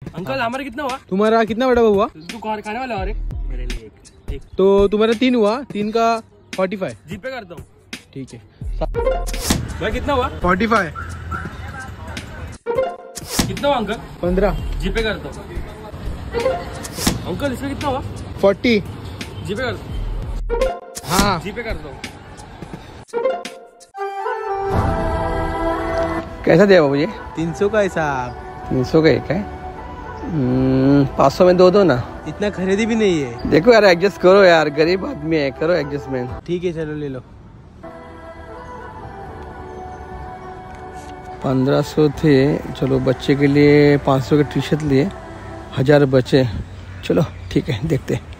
Uncle हमारा कितना हुआ? तुम्हारा कितना बड़ा हुआ? तू खाने वाला? और मेरे लिए एक। तो तुम्हारा 3 हुआ, 3 का 45। जीपे करता हूँ। ठीक है भाई कितना हुआ? 45। कितना हुआ अंकल? 15। जीपे करता हूँ। अंकल इसमें कितना हुआ? 40। जीपे करता हूँ। हाँ जीपे करता हूँ। कैसा दिया बाबू ये? 300 का हिसाब। 300 का एक है। 500 में दो ना। इतना खरीदी भी नहीं है। देखो यार एडजस्ट करो यार, गरीब आदमी है, करो एडजस्टमेंट। ठीक है चलो ले लो। 1500 थे, चलो बच्चे के लिए 500 के टी शर्ट लिए, 1000 बचे। चलो ठीक है देखते हैं।